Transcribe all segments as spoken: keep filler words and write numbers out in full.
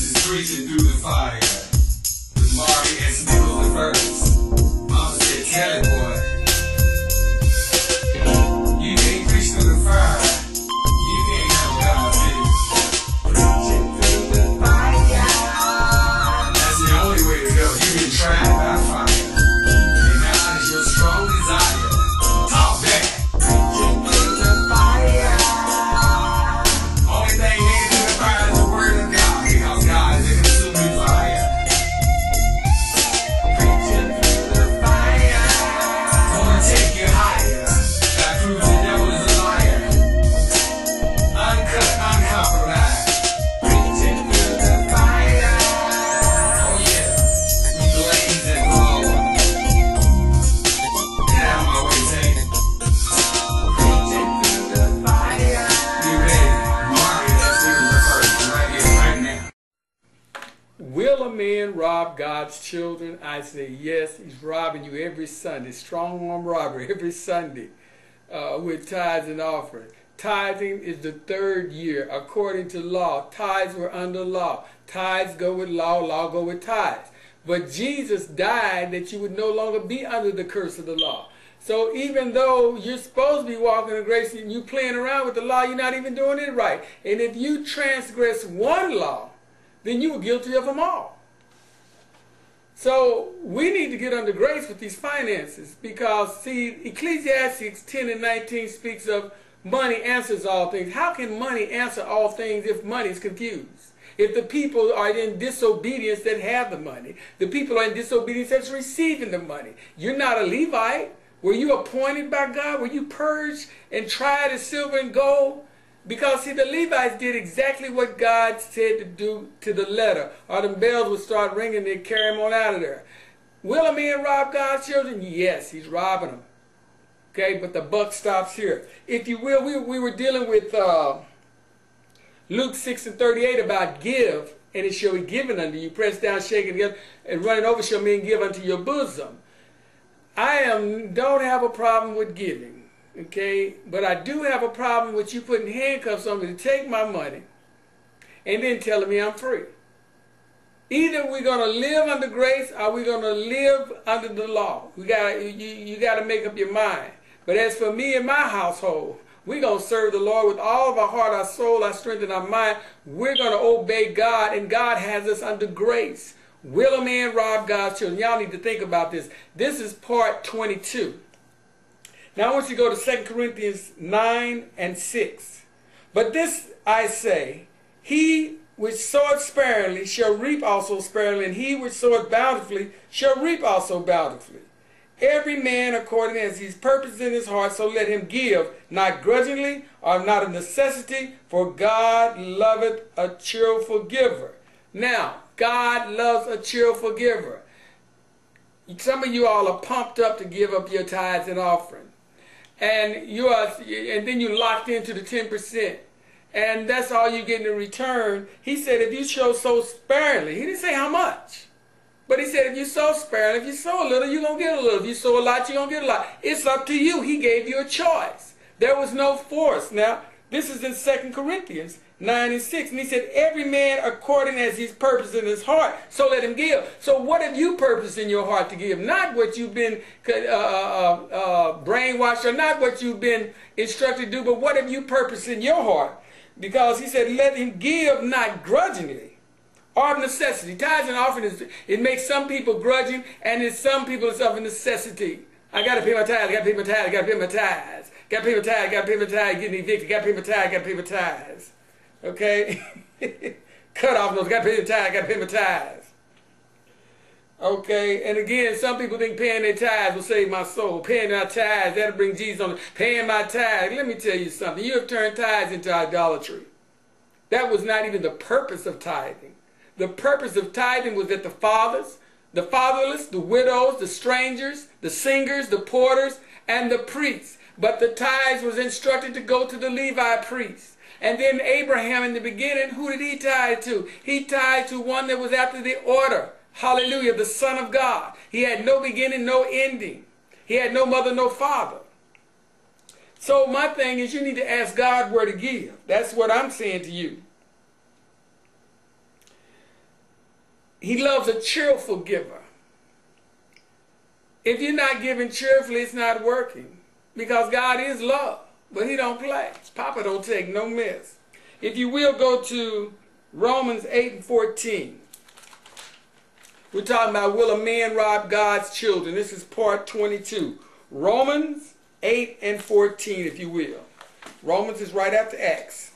This is Preaching Through the Fire with Marty S. Nichols the first. Mama said, tell it, boy. You can't preach through the fire. You can't have God's business. Preaching through the fire. That's the only way to go. You've been tried by fire. And now is your strong desire. Talk back. Preaching through the fire. Only thing needed in the fire is the word of God, because God is a consuming fire. Preaching through the fire. Gonna take you higher. That proves the devil is a liar. Uncut, uncompromised. Preaching through the fire. Oh yeah, we blaze and blow. Get out of my way, Tank. Preaching through the fire. Be ready. Marty, let's do the first right here, right now. Will a man rob God's children? I say yes, he's robbing you every Sunday. Strong arm robbery every Sunday uh, with tithes and offerings. Tithing is the third year. According to law, tithes were under law. Tithes go with law, law go with tithes. But Jesus died that you would no longer be under the curse of the law. So even though you're supposed to be walking in grace and you playing around with the law, you're not even doing it right. And if you transgress one law, then you were guilty of them all. So we need to get under grace with these finances, because see, Ecclesiastes ten and nineteen speaks of money answers all things. How can money answer all things if money is confused? If the people are in disobedience that have the money, the people are in disobedience that's receiving the money. You're not a Levite. Were you appointed by God? Were you purged and tried as silver and gold? Because, see, the Levites did exactly what God said to do to the letter, or the bells would start ringing, they'd carry them on out of there. Will a man rob God's children? Yes, he's robbing them. Okay, but the buck stops here. If you will, we, we were dealing with uh, Luke six and thirty-eight about give, and it shall be given unto you. Press down, shaking together, and running over shall men give unto your bosom. I am don't have a problem with giving. Okay, but I do have a problem with you putting handcuffs on me to take my money and then telling me I'm free. Either we're going to live under grace or we're going to live under the law. We got you, you got to make up your mind. But as for me and my household, we're going to serve the Lord with all of our heart, our soul, our strength, and our mind. We're going to obey God, and God has us under grace. Will a man rob God's children? Y'all need to think about this. This is part twenty-two. Now I want you to go to Second Corinthians nine and six. But this I say, he which soweth sparingly shall reap also sparingly, and he which soweth bountifully shall reap also bountifully. Every man according as his purpose in his heart, so let him give, not grudgingly or not of necessity, for God loveth a cheerful giver. Now, God loves a cheerful giver. Some of you all are pumped up to give up your tithes and offering. And you are, and then you locked into the ten percent, and that's all you get in return. He said, if you sow so sparingly, he didn't say how much, but he said, if you sow sparingly, if you sow a little, you're gonna get a little. If you sow a lot, you're gonna get a lot. It's up to you. He gave you a choice. There was no force. Now, this is in Second Corinthians nine and six, and he said, every man according as his purpose in his heart, so let him give. So what have you purposed in your heart to give? Not what you've been uh, uh, uh, brainwashed, or not what you've been instructed to do, but what have you purposed in your heart? Because he said, let him give not grudgingly or of necessity. Tithes and offering, is, it makes some people grudging, and it's some people it's of a necessity. I got to pay my tithes, I got to pay my tithes, I got to pay my tithes. Got to pay my tithes, got to pay my tithes, getting evicted, got to pay my tithes, got to pay my tithes. Okay? Cut off those, got to pay my tithes, got to pay my tithes. Okay? And again, some people think paying their tithes will save my soul. Paying their tithes, that'll bring Jesus on. Paying my tithes. Let me tell you something. You have turned tithes into idolatry. That was not even the purpose of tithing. The purpose of tithing was that the fathers, the fatherless, the widows, the strangers, the singers, the porters, and the priests. But the tithes was instructed to go to the Levi priests. And then Abraham in the beginning, who did he tithe to? He tithed to one that was after the order. Hallelujah, the Son of God. He had no beginning, no ending. He had no mother, no father. So my thing is, you need to ask God where to give. That's what I'm saying to you. He loves a cheerful giver. If you're not giving cheerfully, it's not working. Because God is love, but he don't play. Papa don't take no mess. If you will, go to Romans eight and fourteen. We're talking about, will a man rob God's children? This is part twenty-two. Romans eight and fourteen, if you will. Romans is right after Acts.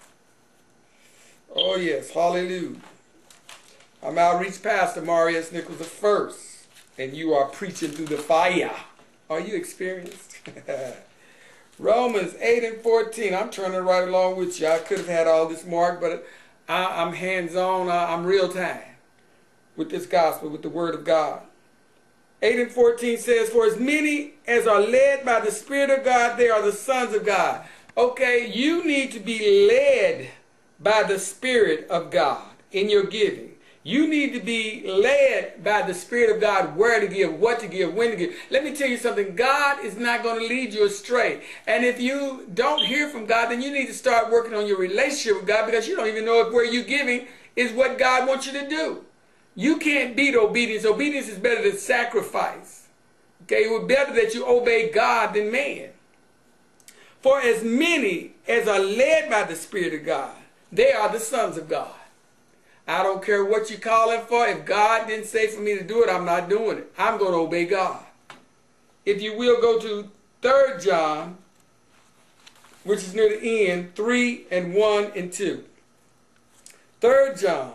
Oh yes, hallelujah. I'm outreach pastor Marius Nichols the first, and you are preaching through the fire. Are you experienced? Romans eight and fourteen. I'm turning right along with you. I could have had all this marked, but I, I'm hands-on. I'm real-time with this gospel, with the word of God. eight and fourteen says, for as many as are led by the Spirit of God, they are the sons of God. Okay, you need to be led by the Spirit of God in your giving. You need to be led by the Spirit of God where to give, what to give, when to give. Let me tell you something. God is not going to lead you astray. And if you don't hear from God, then you need to start working on your relationship with God, because you don't even know if where you're giving is what God wants you to do. You can't beat obedience. Obedience is better than sacrifice. Okay, it would be better that you obey God than man. For as many as are led by the Spirit of God, they are the sons of God. I don't care what you call it for. If God didn't say for me to do it, I'm not doing it. I'm going to obey God. If you will, go to Third John, which is near the end, three and one and two. Third John,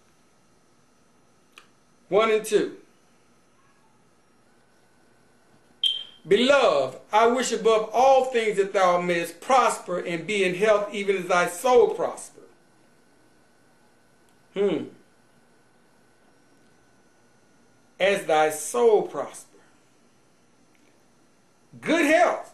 one and two. Beloved, I wish above all things that thou mayest prosper and be in health, even as thy soul prosper. Hmm. As thy soul prosper. Good health.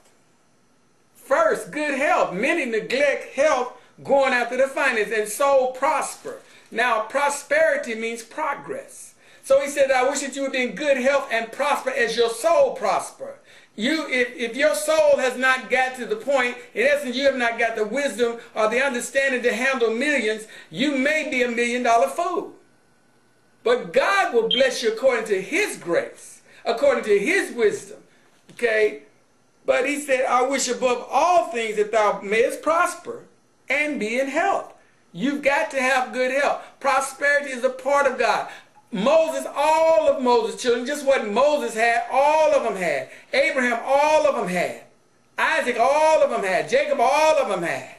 First, good health. Many neglect health going after the finance, and soul prosper. Now, prosperity means progress. So he said, I wish that you would be in good health and prosper as your soul prosper. You, if, if your soul has not got to the point, in essence, you have not got the wisdom or the understanding to handle millions, you may be a million dollar fool. But God will bless you according to his grace, according to his wisdom. Okay? But he said, I wish above all things that thou mayest prosper and be in health. You've got to have good health. Prosperity is a part of God. Moses, all of Moses' children, just what Moses had, all of them had. Abraham, all of them had. Isaac, all of them had. Jacob, all of them had.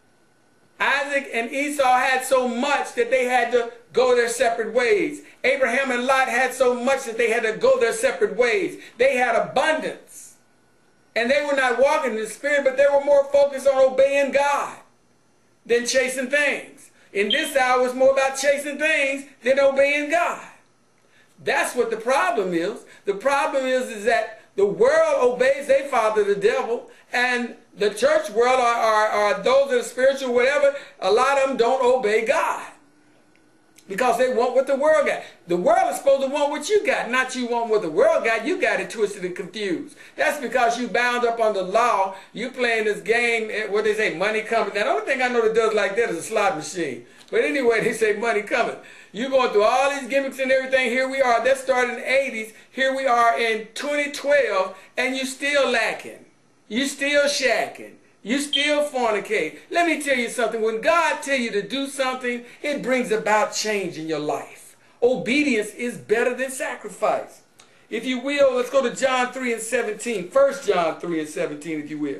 Isaac and Esau had so much that they had to go their separate ways. Abraham and Lot had so much that they had to go their separate ways. They had abundance. And they were not walking in the Spirit, but they were more focused on obeying God than chasing things. In this hour, it's more about chasing things than obeying God. That's what the problem is. The problem is, is that the world obeys their father, the devil, and the church world, are, are, are those that are spiritual, whatever, a lot of them don't obey God. Because they want what the world got. The world is supposed to want what you got, not you want what the world got. You got it twisted and confused. That's because you bound up on the law. You playing this game, what they say, money coming. Now, the only thing I know that does like that is a slot machine. But anyway, they say money coming. You're going through all these gimmicks and everything. Here we are. That started in the eighties. Here we are in twenty twelve, and you still lacking. You still shacking. You still fornicate. Let me tell you something. When God tells you to do something, it brings about change in your life. Obedience is better than sacrifice. If you will, let's go to John three and seventeen. First John three and seventeen, if you will.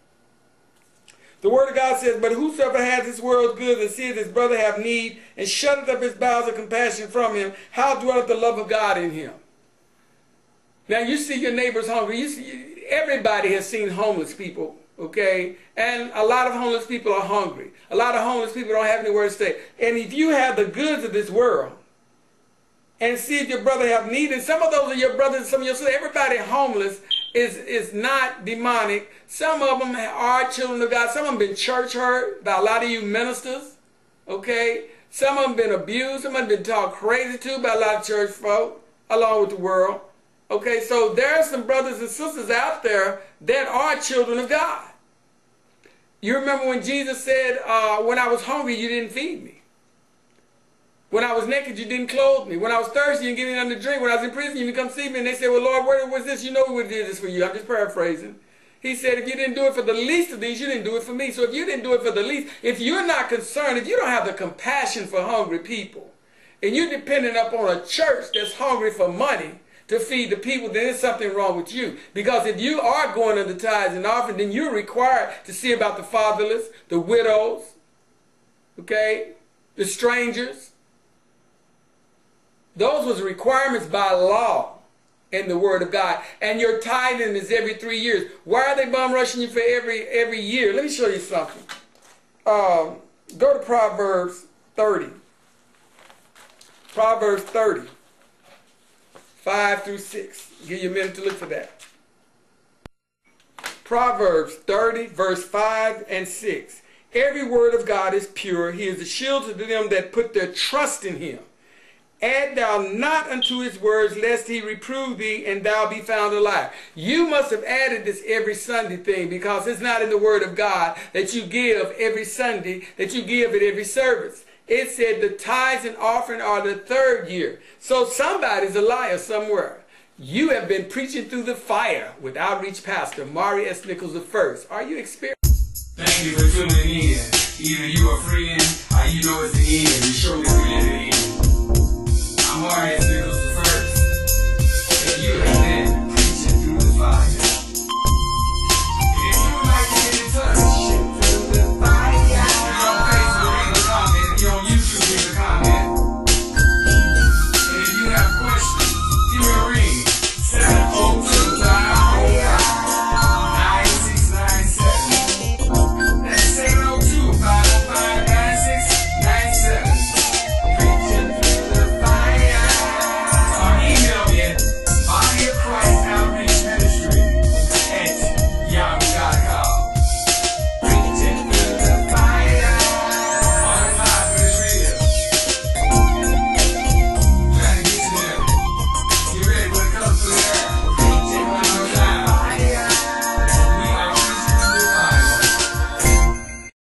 The word of God says, but whosoever has this world's goods and seeth his brother have need, and shutteth up his bowels of compassion from him, how dwelleth the love of God in him? Now you see your neighbors hungry. You see, everybody has seen homeless people. Okay, and a lot of homeless people are hungry. A lot of homeless people don't have anywhere to stay. And if you have the goods of this world and see if your brother have need, and some of those are your brothers and some of your sisters, everybody homeless is, is not demonic. Some of them are children of God. Some of them been church hurt by a lot of you ministers. Okay, some of them been abused. Some of them been talked crazy to by a lot of church folk along with the world. Okay, so there are some brothers and sisters out there that are children of God. You remember when Jesus said, uh, when I was hungry, you didn't feed me. When I was naked, you didn't clothe me. When I was thirsty, you didn't give me nothing to drink. When I was in prison, you didn't come see me. And they said, well, Lord, where was this? You know we would have did this for you. I'm just paraphrasing. He said, if you didn't do it for the least of these, you didn't do it for me. So if you didn't do it for the least, if you're not concerned, if you don't have the compassion for hungry people, and you're dependent upon a church that's hungry for money to feed the people, then there's something wrong with you. Because if you are going under tithes and offering, then you're required to see about the fatherless, the widows, okay, the strangers. Those was requirements by law in the Word of God. And your tithing is every three years. Why are they bum rushing you for every every year? Let me show you something. Um, go to Proverbs thirty. Proverbs thirty. five through six. Give you a minute to look for that. Proverbs thirty, verse five and six. Every word of God is pure. He is a shield to them that put their trust in him. Add thou not unto his words, lest he reprove thee, and thou be found alive. You must have added this every Sunday thing, because it's not in the Word of God that you give every Sunday, that you give at every service. It said the tithes and offering are the third year. So somebody's a liar somewhere. You have been preaching through the fire with Outreach Pastor Maury S. Nichols the First. Are you experiencing? Thank you for tuning in. Either you are friend or you know it's the end. You surely